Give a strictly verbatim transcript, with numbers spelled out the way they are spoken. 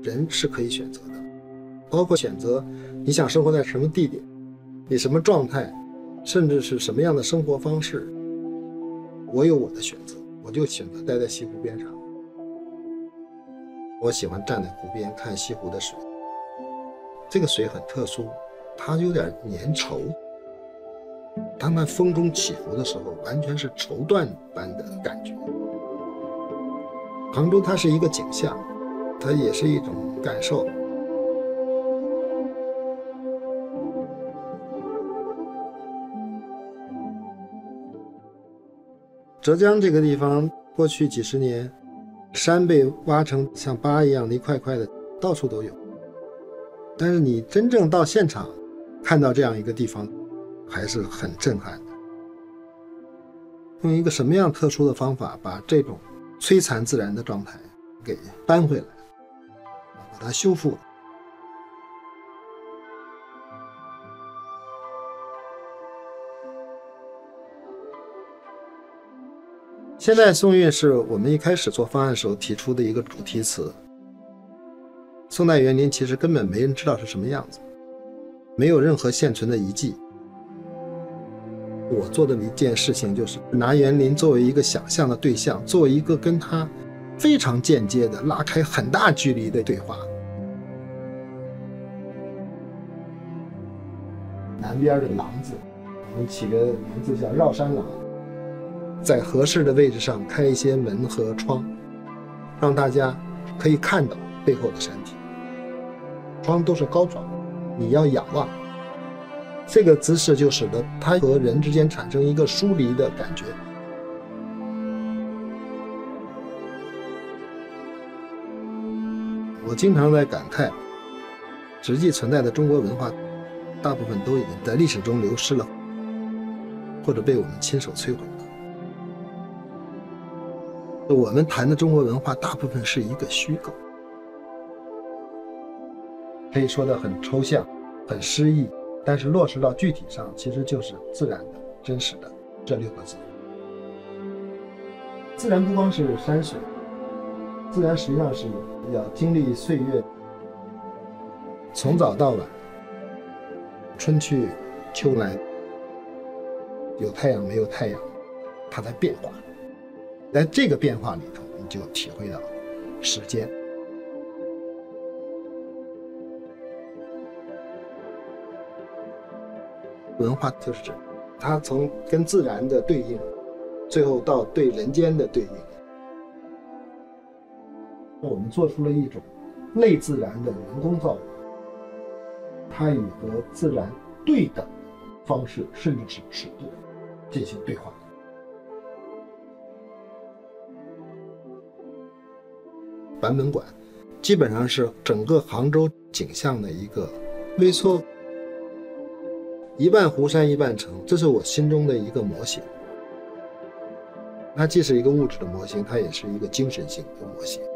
人是可以选择的，包括选择你想生活在什么地点，你什么状态，甚至是什么样的生活方式，我有我的选择，我就选择待在西湖边上。我喜欢站在湖边看西湖的水，这个水很特殊，它有点粘稠，当它风中起伏的时候，完全是绸缎般的感觉。杭州它是一个景象，它也是一种感受。浙江这个地方过去几十年，山被挖成像疤一样的一块块的，到处都有。但是你真正到现场看到这样一个地方，还是很震撼的。用一个什么样特殊的方法把这种摧残自然的状态给搬回来，把它修复了。现代宋韵是我们一开始做方案时候提出的一个主题词。宋代园林其实根本没人知道是什么样子，没有任何现存的遗迹。我做的一件事情就是拿园林作为一个想象的对象，作为一个跟它非常间接的拉开很大距离的对话。南边的廊子，我们起个名字叫绕山廊，在合适的位置上开一些门和窗，让大家可以看到背后的山体。窗都是高窗，你要仰望，这个姿势就使得它和人之间产生一个疏离的感觉。我经常在感慨，实际存在的中国文化大部分都已经在历史中流失了，或者被我们亲手摧毁了。我们谈的中国文化大部分是一个虚构，可以说的很抽象很诗意，但是落实到具体上其实就是自然的真实的这六个字。自然不光是山水，自然实际上是要经历岁月，从早到晚，春去秋来，有太阳没有太阳，它在变化。在这个变化里头，你就体会到时间。文化就是这，它从跟自然的对应，最后到对人间的对应。我们做出了一种类自然的人工造物，它以和自然对等的方式，甚至是尺度进行对话。版本馆基本上是整个杭州景象的一个微缩，一半湖山一半城，这是我心中的一个模型。它既是一个物质的模型，它也是一个精神性的模型。